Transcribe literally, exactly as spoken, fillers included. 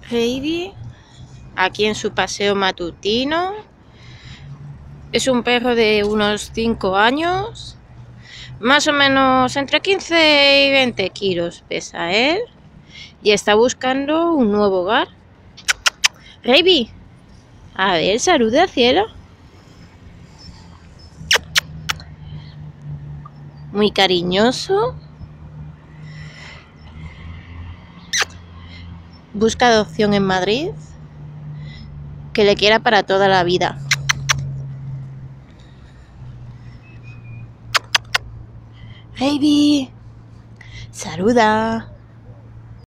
Heidi, aquí en su paseo matutino. Es un perro de unos cinco años, más o menos entre quince y veinte kilos pesa él, y está buscando un nuevo hogar. Heidi, a ver, saluda al cielo. Muy cariñoso. Busca adopción en Madrid, que le quiera para toda la vida. Heidi, saluda.